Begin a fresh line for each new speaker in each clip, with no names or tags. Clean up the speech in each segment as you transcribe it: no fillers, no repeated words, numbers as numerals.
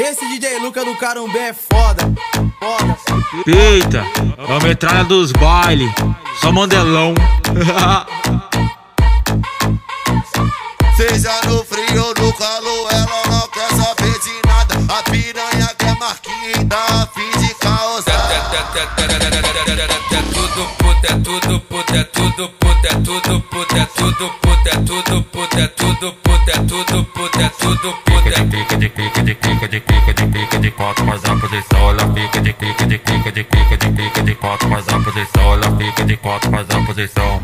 Esse DJ Luca do Carumbé é foda, foda.
Eita, é a metralha dos baile, só mandelão.
Seja no frio ou no calor, ela não quer saber de nada. A piranha quer marquinha e dá fim de causar.
É tudo puta, é tudo puta, é tudo puta, é tudo puta, é tudo puta, é tudo puta, é tudo puta, é tudo puta, é tudo puta.
Fica de clica, de clica, de clica, de clica, de quatro, faz a posição. Ela fica de clica, de clica, de clica, de clica, de quatro, faz a posição. Ela fica de quatro, faz a posição.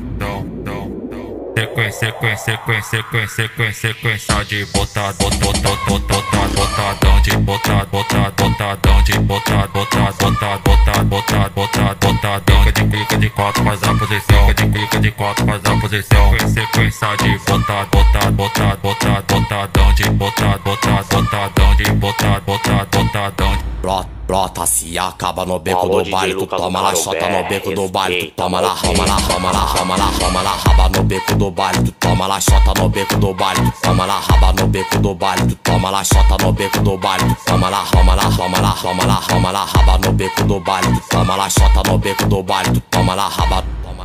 Sequência de botadão de botadão de botadão. Clica de quatro, faz a posição. Clica de quatro, faz a posição. Sequência de botadão de botadão de botadão.
Brota se acaba no beco do baile, tu toma lá, chota no beco do baile, tu toma lá, rama lá, raba no beco do baile, tu toma lá, chota no beco do baile, tu toma lá, raba no beco do baile, tu toma lá, chota no beco do baile, tu toma lá, rama lá, raba no beco do baile, tu toma lá, chota no beco do baile, tu toma lá, raba.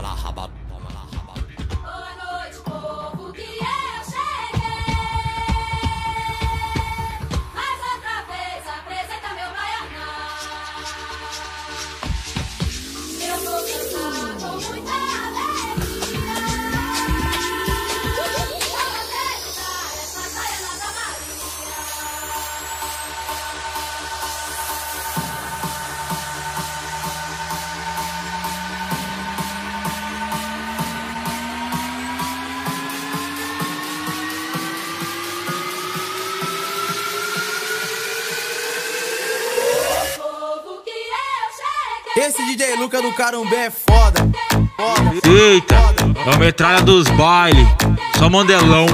Esse DJ Luca do Carumbé é foda, foda.
Eita, é a metralha dos baile, só mandelão.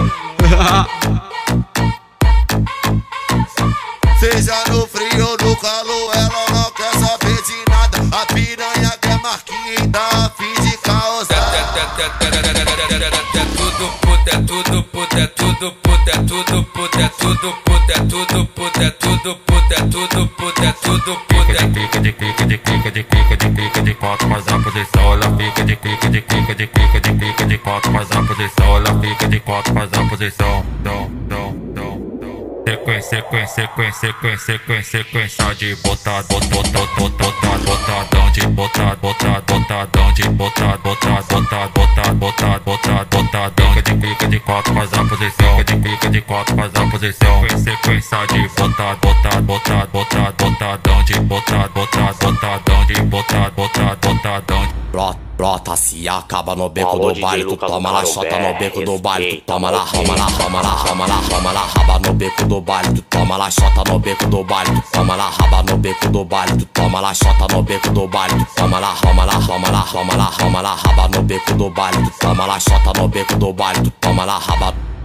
Seja no frio ou no calor, ela não quer saber de nada. A piranha quer marquinha e dá fim de causar.
É tudo puta, é tudo puta, é tudo puta, é tudo puta, é tudo puta, é tudo puta, é tudo puta, é tudo puta, é tudo puta.
Clica de clica, de clica, de clica, de clica, de quatro, faz a posição. Ela fica de clica, de clica, de clica, de clica, de quatro, faz a posição. Ela fica de quatro, faz a posição. Sequência de botadão de botadão de botadão. Clica de quatro, faz a posição. Clica de quatro, faz a posição. Sequência de botadão de botadão de botadão.
Brota se acaba no beco do baile, tu toma lá, chota no beco do baile, tu toma lá, rama lá, raba no beco do baile, tu toma lá, chota no beco do baile, tu toma lá, raba no beco do baile, tu toma lá, chota no beco do baile, tu toma lá, rama lá, raba no beco do baile, tu toma lá, chota no beco do baile, tu toma lá, raba.